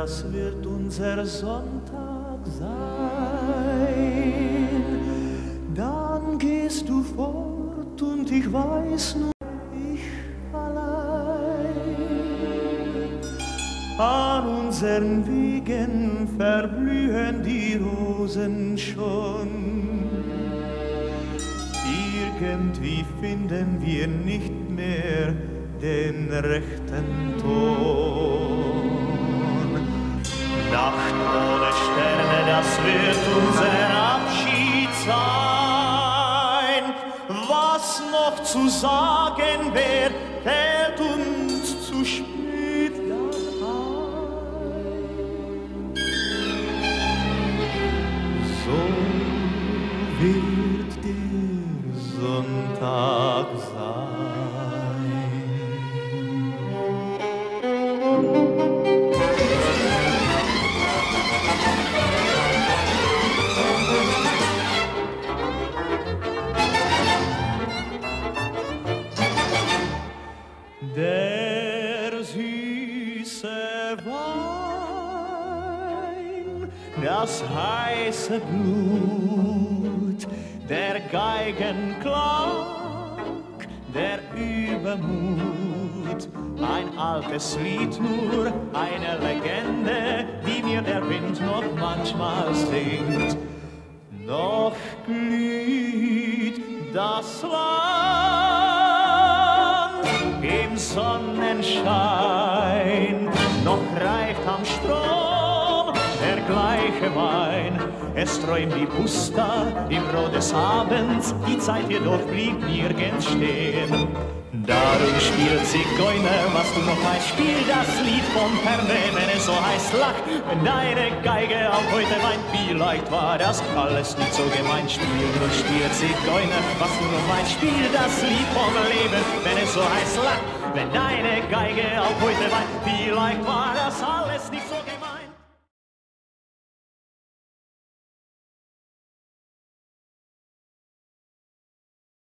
das wird unser Sonntag sein. Dann gehst du fort und ich weiß nur ich allein. An unseren Wegen verblühen die Rosen schon. Irgendwie finden wir nicht mehr den rechten Ton. Nacht ohne Sterne, das wird unser Abschied sein. Was noch zu sagen wär, fällt uns zu spät dann ein. So wird der Sonntag sein. Der süße Wein, das heiße Blut, der Geigenklang, der Übermut, ein altes Lied, nur eine Legende, die mir der Wind noch manchmal singt. Noch glüht das Land im Sonnenschein, noch reift am Strom der gleiche Wein. Es träumt die Pusta im Rot des Abends, die Zeit jedoch blieb nirgends stehen. Darum spielt Zigeuner, was du noch weißt, spiel das Lied von Ferne, wenn es so heißt, lach, wenn deine Geige auch heute weint. Vielleicht war das alles nicht so gemeint, spiel Zigeuner, was du noch weißt, spiel das Lied vom Leben, wenn es so heißt, lach, wenn deine Geige auch heute weint. Vielleicht war das alles nicht so gemeint.